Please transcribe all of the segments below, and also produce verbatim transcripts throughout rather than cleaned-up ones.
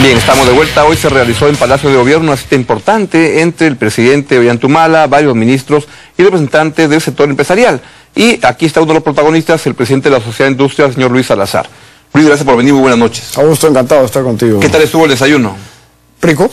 Bien, estamos de vuelta. Hoy se realizó en Palacio de Gobierno una cita importante entre el presidente Ollanthumala, varios ministros y representantes del sector empresarial. Y aquí está uno de los protagonistas, el presidente de la Sociedad de Industria, el señor Luis Salazar. Luis, gracias por venir, muy buenas noches. Augusto, encantado de estar contigo. ¿Qué tal estuvo el desayuno? Rico.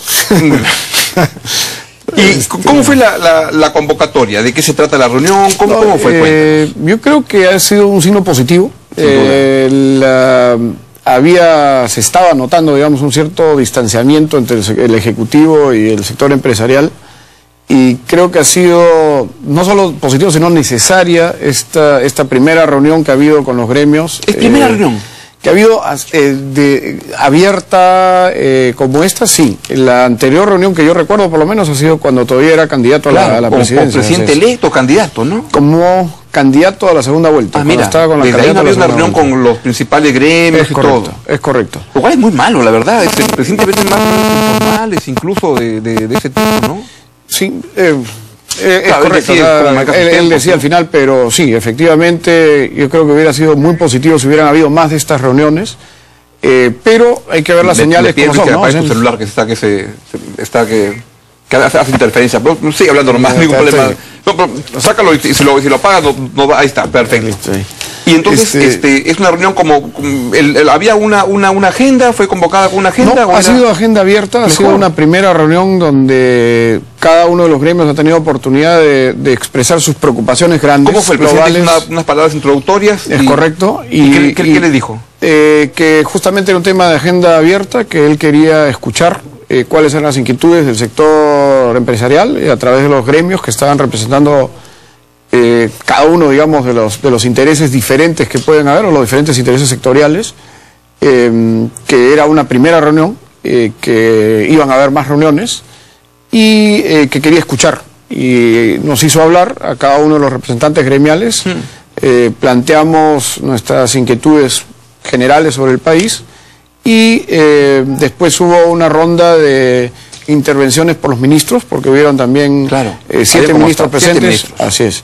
¿Y este... cómo fue la, la, la convocatoria? ¿De qué se trata la reunión? ¿Cómo, no, ¿cómo fue? Eh, yo creo que ha sido un signo positivo. Eh, la, había, se estaba notando, digamos, un cierto distanciamiento entre el, el Ejecutivo y el sector empresarial. Y creo que ha sido no solo positivo, sino necesaria esta, esta primera reunión que ha habido con los gremios. ¿Es primera eh, reunión? Que ha habido eh, de, abierta eh, como esta, sí. La anterior reunión que yo recuerdo, por lo menos, ha sido cuando todavía era candidato a, claro, la, a la como, presidencia. Como presidente electo, candidato, ¿no? Como candidato a la segunda vuelta. Ah, mira, estaba con la desde ahí no había una reunión vuelta. Con los principales gremios es y correcto, todo. Es correcto. Lo cual es muy malo, la verdad. Este, el presidente vende más reuniones informales, incluso de, de, de ese tipo, ¿no? Sí, eh... Eh, claro, es correcto, él decía, o sea, él, él decía al final, pero sí, efectivamente, yo creo que hubiera sido muy positivo si hubieran habido más de estas reuniones, eh, pero hay que ver las le, señales le como son, que ¿no? aparece tu celular que está que se, se está que, que hace, hace interferencia, pero no sigue hablando nomás, no, ningún problema. No, pero sácalo y si lo, si lo apagas, no, no va, ahí está, perfecto. Sí. Y entonces este, este, es una reunión como, el, el, había una, una, una agenda, fue convocada con una agenda. No, ha era... sido agenda abierta, mejor. Ha sido una primera reunión donde cada uno de los gremios ha tenido oportunidad de, de expresar sus preocupaciones grandes. ¿Cómo fue el presidente? Una, unas palabras introductorias. Es y, correcto. ¿Y, y, qué, qué, y, qué le dijo? Eh, que justamente era un tema de agenda abierta, que él quería escuchar eh, cuáles eran las inquietudes del sector empresarial eh, a través de los gremios que estaban representando Eh, cada uno, digamos, de los, de los intereses diferentes que pueden haber, o los diferentes intereses sectoriales, eh, que era una primera reunión, eh, que iban a haber más reuniones, y eh, que quería escuchar. Y nos hizo hablar a cada uno de los representantes gremiales, mm. eh, planteamos nuestras inquietudes generales sobre el país, y eh, después hubo una ronda de intervenciones por los ministros, porque hubieron también claro. eh, siete ministros hasta, presentes. Siete ministros. Así es.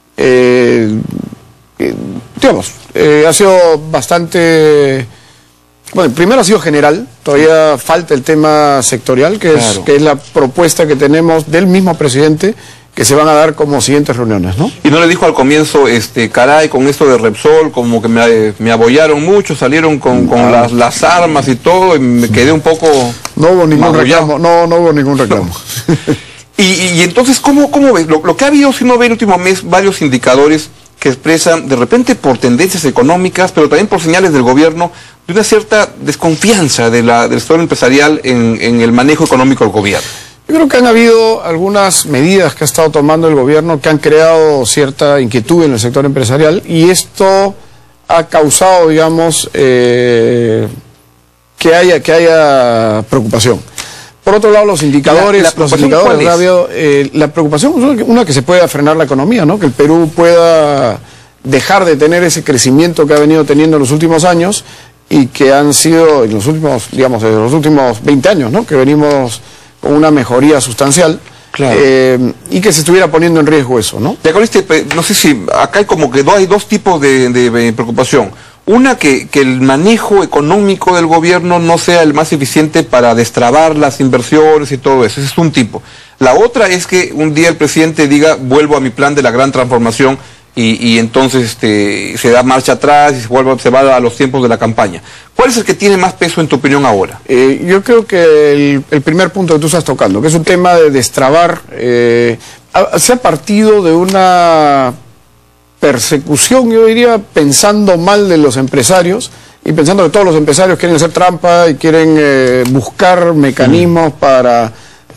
Eh, eh, digamos, eh, ha sido bastante... Bueno, primero ha sido general, todavía falta el tema sectorial, que, claro. es, que es la propuesta que tenemos del mismo presidente, que se van a dar como siguientes reuniones, ¿no? Y no le dijo al comienzo, este, caray, con esto de Repsol, como que me, me abollaron mucho, salieron con, con ah. las, las armas y todo, y me quedé un poco... No hubo ningún reclamo, no, no hubo ningún reclamo. No. Y, y, y entonces, ¿cómo, cómo ves? Lo, lo que ha habido, si uno ve el último mes, varios indicadores que expresan, de repente por tendencias económicas, pero también por señales del gobierno, de una cierta desconfianza de la, del sector empresarial en, en el manejo económico del gobierno. Yo creo que han habido algunas medidas que ha estado tomando el gobierno que han creado cierta inquietud en el sector empresarial, y esto ha causado, digamos, eh, que haya, que haya preocupación. Por otro lado, los indicadores, la, la los indicadores radio, eh, la preocupación es una, que se pueda frenar la economía, ¿no? Que el Perú pueda dejar de tener ese crecimiento que ha venido teniendo en los últimos años y que han sido en los últimos, digamos, desde los últimos veinte años, ¿no? Que venimos con una mejoría sustancial. Claro. Eh, y que se estuviera poniendo en riesgo eso, ¿no? Ya con este, no sé si acá hay como que hay dos tipos de, de, de preocupación. Una, que, que el manejo económico del gobierno no sea el más eficiente para destrabar las inversiones y todo eso. Ese es un tipo. La otra es que un día el presidente diga, vuelvo a mi plan de la gran transformación, y, y entonces este, se da marcha atrás y se, vuelve, se va a los tiempos de la campaña. ¿Cuál es el que tiene más peso en tu opinión ahora? Eh, yo creo que el, el primer punto que tú estás tocando, que es un tema de destrabar, eh, se ha partido de una... persecución, yo diría, pensando mal de los empresarios y pensando que todos los empresarios quieren hacer trampa y quieren eh, buscar mecanismos mm. para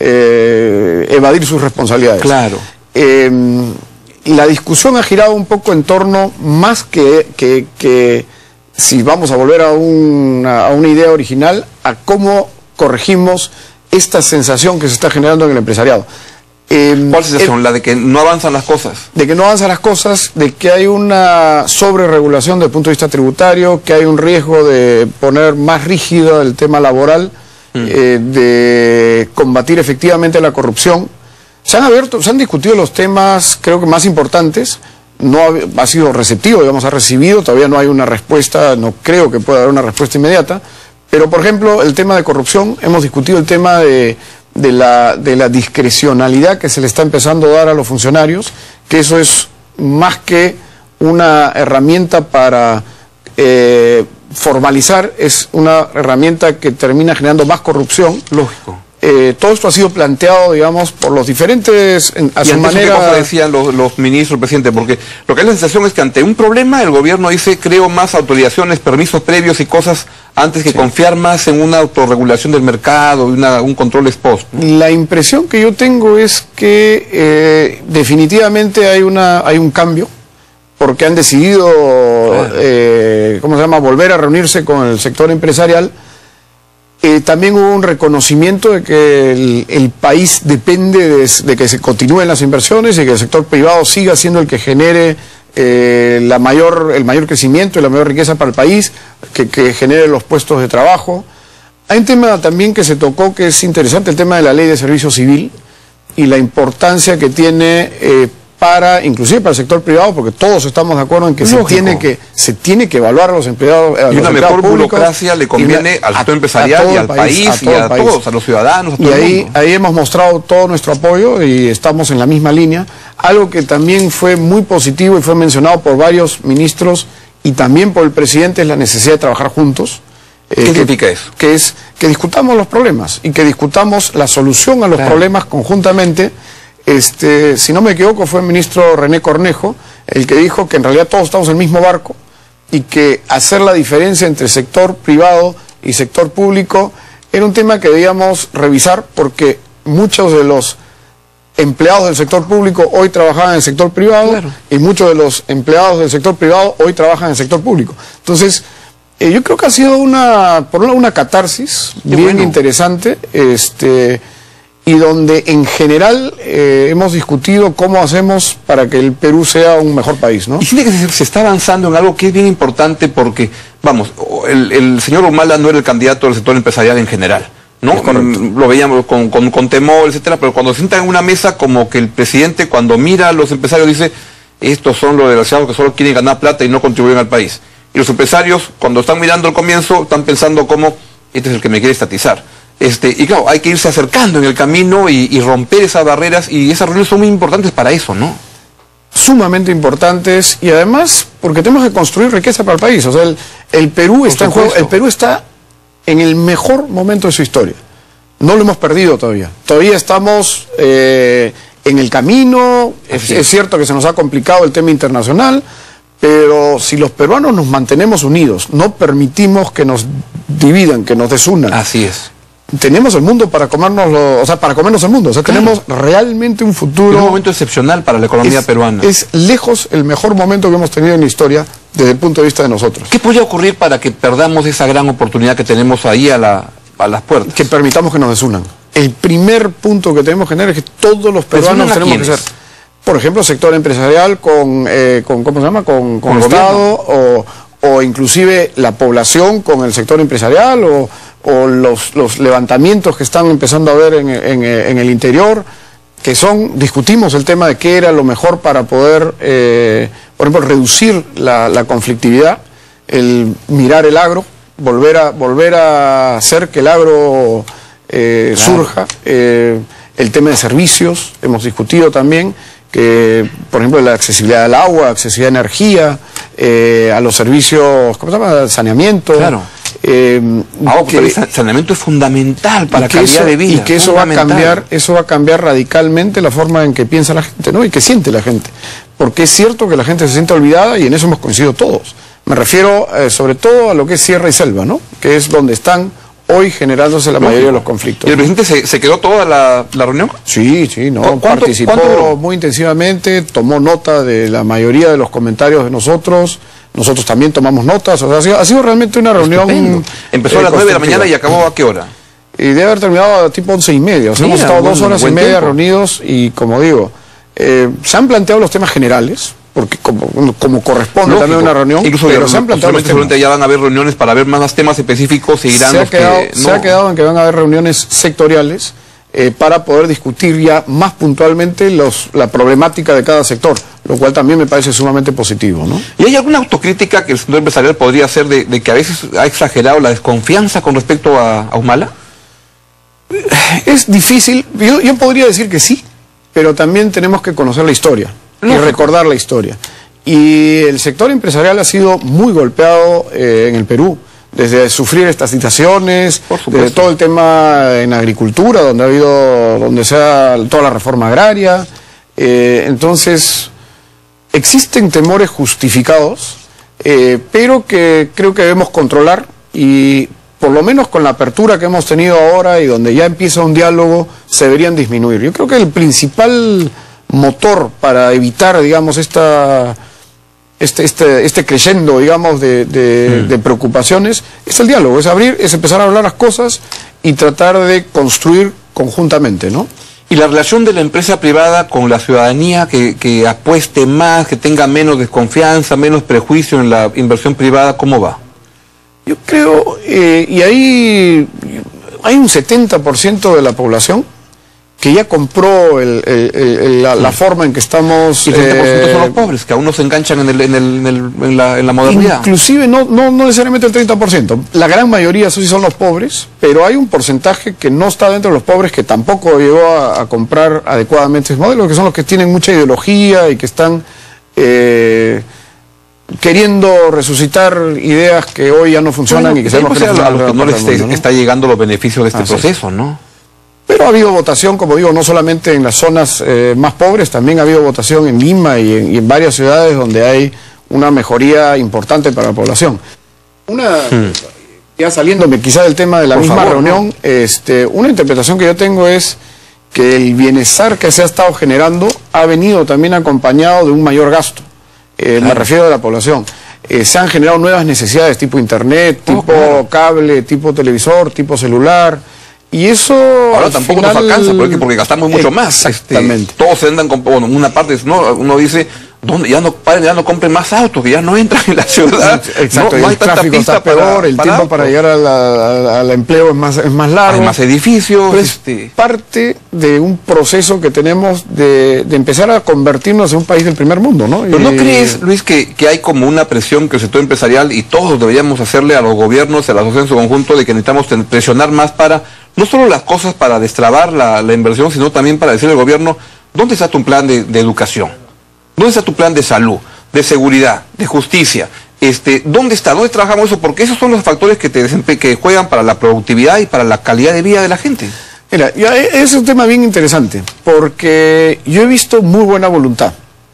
eh, evadir sus responsabilidades. Claro. Eh, la discusión ha girado un poco en torno, más que, que, que si vamos a volver a una, a una idea original, a cómo corregimos esta sensación que se está generando en el empresariado. Eh, ¿Cuál sensación? ¿La de que no avanzan las cosas? De que no avanzan las cosas, de que hay una sobreregulación desde el punto de vista tributario, que hay un riesgo de poner más rígido el tema laboral, mm. eh, de combatir efectivamente la corrupción. Se han abierto, se han discutido los temas, creo que más importantes. No ha, ha sido receptivo, digamos, ha recibido, todavía no hay una respuesta, no creo que pueda haber una respuesta inmediata, Pero, por ejemplo, el tema de corrupción, hemos discutido el tema de, de, la, de la discrecionalidad que se le está empezando a dar a los funcionarios, que eso es más que una herramienta para eh, formalizar, es una herramienta que termina generando más corrupción. Lógico. Eh, todo esto ha sido planteado, digamos, por los diferentes, en, a ¿Y su manera... ¿Qué cosa decían los, los ministros, el presidente? Porque lo que es la sensación es que ante un problema el gobierno dice, creo más autorizaciones, permisos previos y cosas antes que sí. confiar más en una autorregulación del mercado y una, un control ex post. La impresión que yo tengo es que eh, definitivamente hay, una, hay un cambio, porque han decidido, claro. eh, ¿cómo se llama?, volver a reunirse con el sector empresarial. Eh, también hubo un reconocimiento de que el, el país depende de, de que se continúen las inversiones y que el sector privado siga siendo el que genere eh, la mayor, el mayor crecimiento y la mayor riqueza para el país, que, que genere los puestos de trabajo. Hay un tema también que se tocó que es interesante, el tema de la ley de servicio civil y la importancia que tiene eh, para, inclusive para el sector privado, porque todos estamos de acuerdo en que se tiene que se tiene que evaluar a los empleados. A y los una mejor públicos, burocracia le conviene la, al sector empresarial y al país, país y a país. todos, a los ciudadanos, a todo y el ahí, mundo. ahí hemos mostrado todo nuestro apoyo y estamos en la misma línea. Algo que también fue muy positivo y fue mencionado por varios ministros y también por el presidente es la necesidad de trabajar juntos. ¿Qué eh, significa que, eso? Que es que discutamos los problemas y que discutamos la solución a los claro. problemas conjuntamente. Este, si no me equivoco, fue el ministro René Cornejo el que dijo que en realidad todos estamos en el mismo barco y que hacer la diferencia entre sector privado y sector público era un tema que debíamos revisar porque muchos de los empleados del sector público hoy trabajaban en el sector privado claro. y muchos de los empleados del sector privado hoy trabajan en el sector público. Entonces, eh, yo creo que ha sido una, por un lado, una catarsis Qué bien bueno. interesante, este... y donde en general eh, hemos discutido cómo hacemos para que el Perú sea un mejor país, ¿no? Y tiene que se, se está avanzando en algo que es bien importante porque, vamos, el, el señor Humala no era el candidato del sector empresarial en general, ¿no? Mm, lo veíamos con, con, con temor, etcétera, pero cuando se sienta en una mesa como que el presidente cuando mira a los empresarios dice, estos son los desgraciados que solo quieren ganar plata y no contribuyen al país. Y los empresarios, cuando están mirando al comienzo, están pensando como, este es el que me quiere estatizar. Este, y claro, hay que irse acercando en el camino y, y romper esas barreras, y esas reuniones son muy importantes para eso, ¿no? Sumamente importantes, y además porque tenemos que construir riqueza para el país. O sea, el, el Perú Por está supuesto. en juego, el Perú está en el mejor momento de su historia. No lo hemos perdido todavía. Todavía estamos eh, en el camino. Es, es cierto que se nos ha complicado el tema internacional, pero si los peruanos nos mantenemos unidos, no permitimos que nos dividan, que nos desunan. Así es. Tenemos el mundo para comernos, lo, o sea, para comernos el mundo. O sea, claro. tenemos realmente un futuro. Es un momento excepcional para la economía es, peruana. Es lejos el mejor momento que hemos tenido en la historia desde el punto de vista de nosotros. ¿Qué podría ocurrir para que perdamos esa gran oportunidad que tenemos ahí a, la, a las puertas? Que permitamos que nos desunan. El primer punto que tenemos que tener es que todos los peruanos tenemos que ser, por ejemplo, sector empresarial con, eh, con ¿cómo se llama? Con, con, con el Estado o, o inclusive la población con el sector empresarial o o los, los levantamientos que están empezando a ver en, en, en el interior, que son, discutimos el tema de qué era lo mejor para poder, eh, por ejemplo, reducir la, la conflictividad, el mirar el agro, volver a, volver a hacer que el agro eh, claro. surja, eh, el tema de servicios, hemos discutido también, que, por ejemplo, la accesibilidad al agua, accesibilidad a energía, eh, a los servicios, ¿cómo se llama?, saneamiento. Claro. Eh, ah, que el saneamiento es fundamental para la calidad eso, de vida. Y que eso va a cambiar, eso va a cambiar radicalmente la forma en que piensa la gente, ¿no? Y que siente la gente. Porque es cierto que la gente se siente olvidada y en eso hemos coincidido todos. Me refiero eh, sobre todo a lo que es sierra y selva, ¿no? Que es donde están hoy generándose la mayoría de los conflictos. ¿Y el presidente se, se quedó toda la, la reunión? Sí, sí, no, participó muy intensivamente, tomó nota de la mayoría de los comentarios de nosotros. Nosotros también tomamos notas, o sea, ha sido, ha sido realmente una reunión... Estupendo. Empezó eh, a las nueve de la mañana y acabó ¿a qué hora? Y debe haber terminado a tipo once y media, o sea, Mira, hemos estado buen, dos horas y media tiempo. reunidos y, como digo, eh, se han planteado los temas generales, porque como, como corresponde Lógico. también una reunión, Incluso pero ya, se han planteado los temas. Ya van a haber reuniones para ver más temas específicos y irán se, ha los quedado, que, no... se ha quedado en que van a haber reuniones sectoriales eh, para poder discutir ya más puntualmente los, la problemática de cada sector. lo cual también me parece sumamente positivo, ¿no? ¿Y hay alguna autocrítica que el sector empresarial podría hacer de, de que a veces ha exagerado la desconfianza con respecto a, a Humala? Es difícil, yo, yo podría decir que sí, pero también tenemos que conocer la historia y Lógico. recordar la historia. Y el sector empresarial ha sido muy golpeado eh, en el Perú, desde sufrir estas situaciones, desde todo el tema en agricultura, donde ha habido, donde se ha toda la reforma agraria. Eh, entonces, existen temores justificados, eh, pero que creo que debemos controlar y por lo menos con la apertura que hemos tenido ahora y donde ya empieza un diálogo, se deberían disminuir. Yo creo que el principal motor para evitar, digamos, esta, este, este, este creyendo, digamos, de, de, mm. de preocupaciones, es el diálogo, es abrir, es empezar a hablar las cosas y tratar de construir conjuntamente, ¿no? ¿Y la relación de la empresa privada con la ciudadanía que, que apueste más, que tenga menos desconfianza, menos prejuicio en la inversión privada, cómo va? Yo creo, eh, y ahí hay un setenta por ciento de la población que ya compró el, el, el, la, la forma en que estamos... Y el setenta por ciento eh, son los pobres, que aún no se enganchan en, el, en, el, en, el, en, la, en la modernidad. Inclusive no, no, no necesariamente el treinta por ciento. La gran mayoría sí son los pobres, pero hay un porcentaje que no está dentro de los pobres que tampoco llegó a, a comprar adecuadamente ese modelo, que son los que tienen mucha ideología y que están... Eh, queriendo resucitar ideas que hoy ya no funcionan, bueno, y que sabemos que no a los que no les está, ¿no? está llegando los beneficios de este Así proceso, es. ¿no? Pero ha habido votación, como digo, no solamente en las zonas eh, más pobres, también ha habido votación en Lima y en, y en varias ciudades donde hay una mejoría importante para la población. Una, hmm. ya saliéndome quizá del tema de la Por misma favor, reunión, ¿no? este, una interpretación que yo tengo es que el bienestar que se ha estado generando ha venido también acompañado de un mayor gasto. Eh, claro. Me refiero a la población. Eh, se han generado nuevas necesidades tipo internet, tipo oh, claro. cable, tipo televisor, tipo celular. Y eso... Ahora tampoco final... nos alcanza porque, porque gastamos mucho más. Exactamente. Este, todos se andan con... Bueno, una parte, ¿no? Uno dice... ¿Dónde? Ya no, ya no compren más autos, que ya no entran en la ciudad. Exacto, no, no el hay tanta tráfico está peor, para, el para tiempo para llegar al a, a, a empleo es más, es más largo. Hay más edificios. Pero este... es parte de un proceso que tenemos de, de empezar a convertirnos en un país del primer mundo, ¿no? Pero y... ¿no crees, Luis, que, que hay como una presión que el sector empresarial y todos deberíamos hacerle a los gobiernos, a la sociedad en su conjunto, de que necesitamos presionar más para, no solo las cosas para destrabar la, la inversión, sino también para decirle al gobierno, ¿dónde está tu plan de, de educación? ¿Dónde está tu plan de salud? De seguridad, de justicia, este, ¿dónde está? ¿Dónde trabajamos eso? Porque esos son los factores que, te que juegan para la productividad y para la calidad de vida de la gente. Mira, ya es un tema bien interesante, porque yo he visto muy buena voluntad.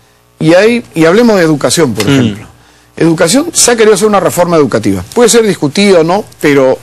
Y hay, y hablemos de educación, por ejemplo. Mm. Educación, se ha querido hacer una reforma educativa. Puede ser discutida o no, pero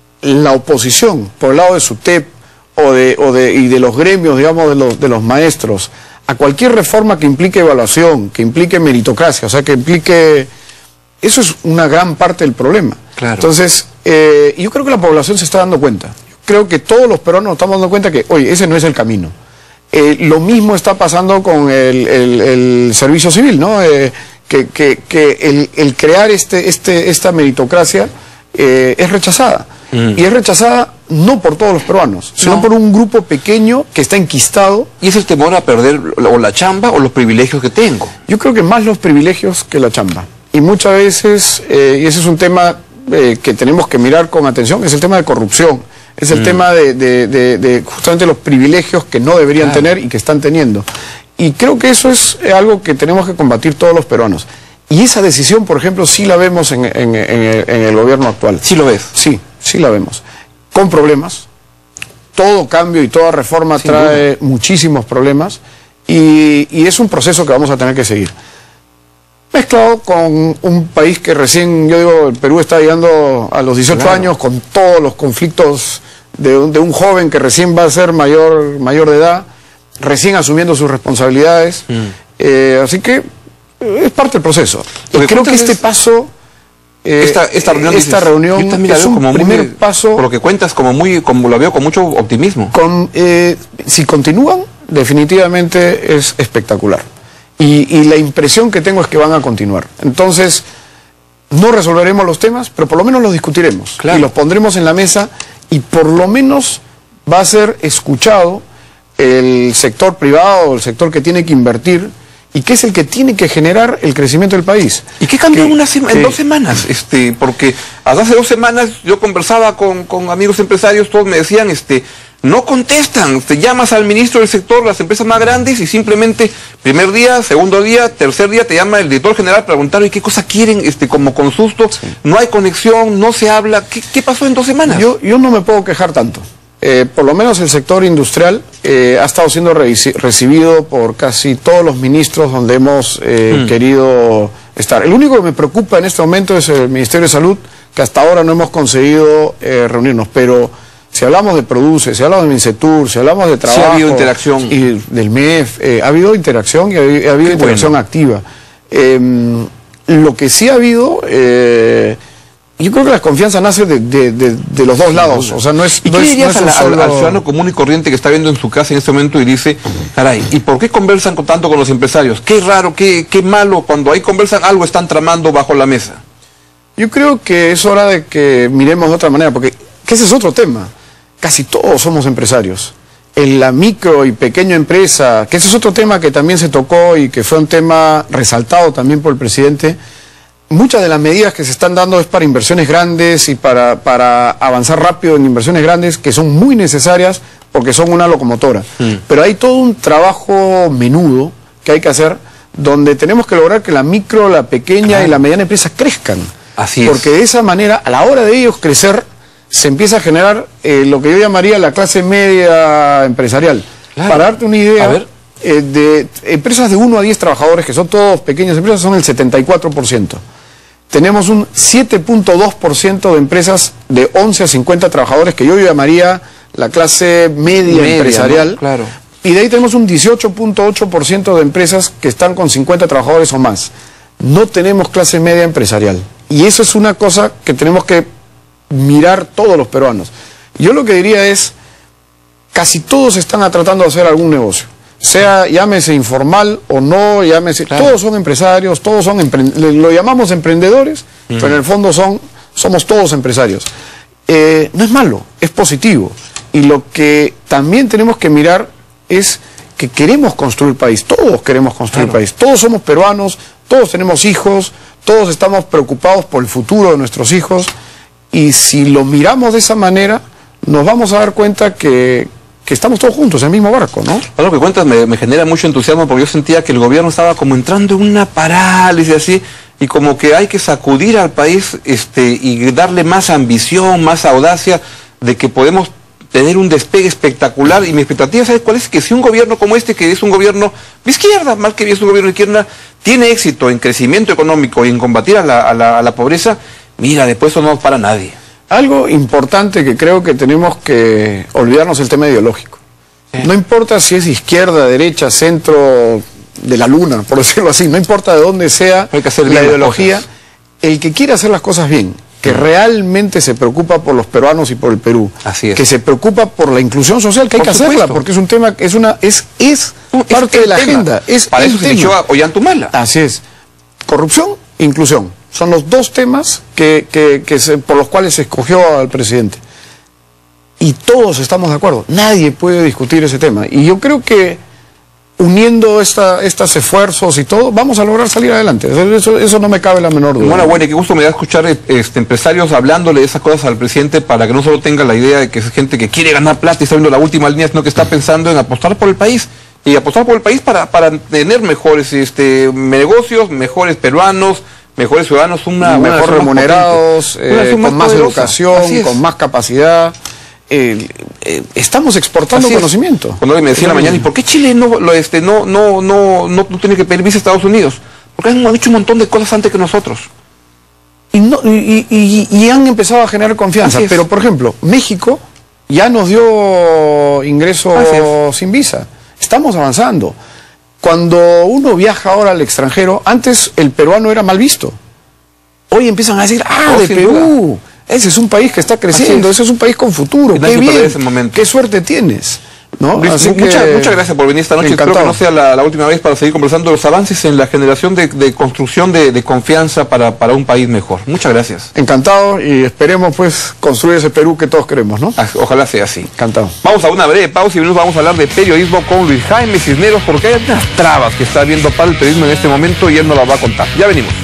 la oposición, por el lado de SUTEP o de, o de, y de los gremios, digamos, de los, de los maestros, a cualquier reforma que implique evaluación, que implique meritocracia, o sea, que implique... Eso es una gran parte del problema. Claro. Entonces, eh, yo creo que la población se está dando cuenta. Yo creo que todos los peruanos nos estamos dando cuenta que, oye, ese no es el camino. Eh, lo mismo está pasando con el, el, el servicio civil, ¿no? Eh, que que, que el, el crear este, este, esta meritocracia eh, es rechazada. Mm. Y es rechazada no por todos los peruanos, sino no. por un grupo pequeño que está enquistado. ¿Y es el temor a perder o la chamba o los privilegios que tengo? Yo creo que más los privilegios que la chamba. Y muchas veces, eh, y ese es un tema eh, que tenemos que mirar con atención, es el tema de corrupción. Es el mm. tema de, de, de, de justamente los privilegios que no deberían claro. tener y que están teniendo. Y creo que eso es algo que tenemos que combatir todos los peruanos. Y esa decisión, por ejemplo, sí la vemos en, en, en, el, en el gobierno actual. ¿Sí lo ves? Sí, sí la vemos. Con problemas. Todo cambio y toda reforma Sin trae duda. muchísimos problemas y, y es un proceso que vamos a tener que seguir. Mezclado con un país que recién, yo digo, el Perú está llegando a los dieciocho claro. años con todos los conflictos de un, de un joven que recién va a ser mayor, mayor de edad, recién asumiendo sus responsabilidades. Mm. Eh, así que es parte del proceso. Y creo que este paso... Eh, esta, esta reunión, esta dices, reunión es un como primer muy, paso... Por lo que cuentas, como muy como lo veo con mucho optimismo. Con, eh, si continúan, definitivamente es espectacular. Y, y la impresión que tengo es que van a continuar. Entonces, no resolveremos los temas, pero por lo menos los discutiremos. Claro. Y los pondremos en la mesa y por lo menos va a ser escuchado el sector privado, el sector que tiene que invertir, y que es el que tiene que generar el crecimiento del país. ¿Y qué cambió que, una sema, que, en dos semanas? Este, porque hace dos semanas yo conversaba con, con amigos empresarios, todos me decían, este, no contestan, te llamas al ministro del sector, las empresas más grandes, y simplemente primer día, segundo día, tercer día te llama el director general para preguntar, ¿y qué cosa quieren? Este, como con susto, sí. No hay conexión, no se habla. ¿Qué, qué pasó en dos semanas? Yo, yo no me puedo quejar tanto. Eh, por lo menos el sector industrial eh, ha estado siendo recibido por casi todos los ministros donde hemos eh, hmm. querido estar. El único que me preocupa en este momento es el Ministerio de Salud, que hasta ahora no hemos conseguido eh, reunirnos, pero si hablamos de Produce, si hablamos de Mincetur, si hablamos de trabajo... Sí ha habido interacción. Y del M E F, eh, ha habido interacción y ha habido, ha habido Qué interacción bueno. activa. Eh, lo que sí ha habido... Eh, Yo creo que la confianza nace de, de, de, de los dos lados, o sea, no es... ¿Y no qué es, dirías no es al, solo... al ciudadano común y corriente que está viendo en su casa en este momento y dice, caray, ¿y por qué conversan con, tanto con los empresarios? Qué raro, qué, qué malo, cuando ahí conversan algo están tramando bajo la mesa. Yo creo que es hora de que miremos de otra manera, porque que ese es otro tema. Casi todos somos empresarios. En la micro y pequeña empresa, que ese es otro tema que también se tocó y que fue un tema resaltado también por el presidente. Muchas de las medidas que se están dando es para inversiones grandes y para, para avanzar rápido en inversiones grandes, que son muy necesarias porque son una locomotora. Mm. Pero hay todo un trabajo menudo que hay que hacer, donde tenemos que lograr que la micro, la pequeña claro. y la mediana empresa crezcan. Así porque es. de esa manera, a la hora de ellos crecer, se empieza a generar eh, lo que yo llamaría la clase media empresarial. Claro. Para darte una idea... A ver. Eh, de empresas de uno a diez trabajadores, que son todos pequeñas empresas, son el setenta y cuatro por ciento. Tenemos un siete punto dos por ciento de empresas de once a cincuenta trabajadores, que yo llamaría la clase media, media empresarial. ¿No? Claro. Y de ahí tenemos un dieciocho punto ocho por ciento de empresas que están con cincuenta trabajadores o más. No tenemos clase media empresarial. Y eso es una cosa que tenemos que mirar todos los peruanos. Yo lo que diría es, casi todos están tratando de hacer algún negocio. Sea, llámese informal o no, llámese... Claro. Todos son empresarios, todos son... Lo llamamos emprendedores, mm. pero en el fondo son, somos todos empresarios. Eh, no es malo, es positivo. Y lo que también tenemos que mirar es que queremos construir país. Todos queremos construir claro. país. Todos somos peruanos, todos tenemos hijos, todos estamos preocupados por el futuro de nuestros hijos. Y si lo miramos de esa manera, nos vamos a dar cuenta que... que estamos todos juntos en el mismo barco, ¿no? Lo que cuentas me, me genera mucho entusiasmo porque yo sentía que el gobierno estaba como entrando en una parálisis así, y como que hay que sacudir al país este, y darle más ambición, más audacia, de que podemos tener un despegue espectacular. Y mi expectativa, ¿sabes cuál es? Que si un gobierno como este, que es un gobierno de izquierda, más que bien es un gobierno de izquierda, tiene éxito en crecimiento económico y en combatir a la, a la, a la pobreza, mira, después eso no para nadie. Algo importante que creo que tenemos que olvidarnos es el tema ideológico. ¿Eh? No importa si es izquierda, derecha, centro de la luna, por decirlo así, no importa de dónde sea Hay que hacer la ideología, el que quiere hacer las cosas bien, que realmente se preocupa por los peruanos y por el Perú, Así es. que se preocupa por la inclusión social, que hay por que supuesto. hacerla, porque es un tema, es una, es, es no, parte es de la tema. agenda. Es Para eso tema. se inició a Ollantumala. Así es. Corrupción, inclusión. Son los dos temas que, que, que se, por los cuales se escogió al presidente. Y todos estamos de acuerdo. Nadie puede discutir ese tema. Y yo creo que uniendo esta, estos esfuerzos y todo, vamos a lograr salir adelante. Eso, eso no me cabe la menor duda. Bueno, bueno, y qué gusto me da escuchar este, empresarios hablándole de esas cosas al presidente, para que no solo tenga la idea de que es gente que quiere ganar plata y está viendo la última línea, sino que está pensando en apostar por el país. Y apostar por el país para, para tener mejores este, negocios, mejores peruanos, mejores ciudadanos, una, mejor una remunerados, eh, con más poderosa. educación, con más capacidad. Eh, eh, estamos exportando Así conocimiento. Es. Cuando me decía en la mañana, ¿y por qué Chile no, lo, este, no, no, no, no, no tiene que pedir visa a Estados Unidos? Porque han hecho un montón de cosas antes que nosotros. Y, no, y, y, y han empezado a generar confianza. Pero, por ejemplo, México ya nos dio ingreso sin visa. Estamos avanzando. Cuando uno viaja ahora al extranjero, antes el peruano era mal visto. Hoy empiezan a decir, ah, oh, de Perú, duda. Ese es un país que está creciendo, es. ese es un país con futuro, qué bien, qué suerte tienes. ¿no? Luis, Así muchas, que, muchas gracias por venir esta noche. encantado. Espero que no sea la, la última vez para seguir conversando los avances en la generación de, de construcción de, de confianza para, para un país mejor. Muchas gracias. Encantado, y esperemos pues construir ese Perú que todos queremos, ¿no? Ojalá sea así. Encantado. Vamos a una breve pausa y nos vamos a hablar de periodismo con Luis Jaime Cisneros, porque hay unas trabas que está habiendo para el periodismo en este momento y él nos las va a contar. Ya venimos.